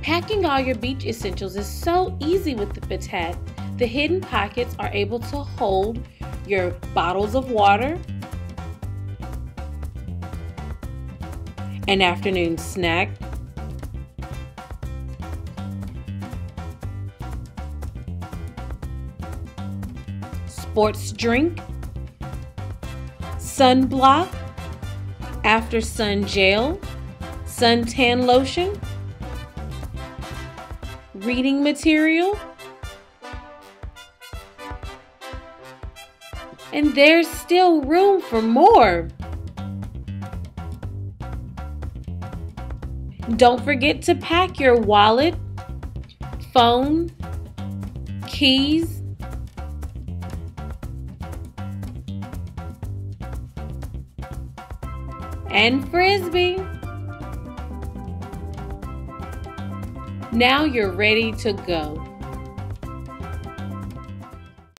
Packing all your beach essentials is so easy with the PTATT. The hidden pockets are able to hold your bottles of water, an afternoon snack, sports drink, sunblock, after sun gel, suntan lotion, reading material, and there's still room for more. Don't forget to pack your wallet, phone, keys, and Frisbee. Now you're ready to go.